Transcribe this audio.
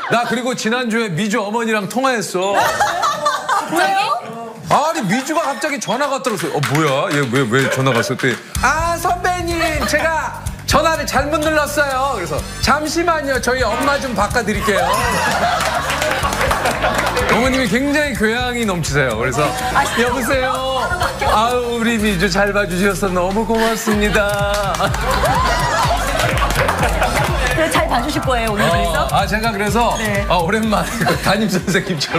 나 그리고 지난주에 미주 어머니랑 통화했어. 왜요? 아니 미주가 갑자기 전화가 왔더라고요. 뭐야? 얘 왜 전화가 왔었대? 아 선배님 제가 전화를 잘못 눌렀어요. 그래서 잠시만요. 저희 엄마 좀 바꿔드릴게요. 어머님이 굉장히 교양이 넘치세요. 그래서 여보세요. 아우 우리 미주 잘 봐주셔서 너무 고맙습니다. 그래, 잘 봐주실 거예요, 오늘 그래서? 제가 그래서 네. 오랜만에 담임 선생님처럼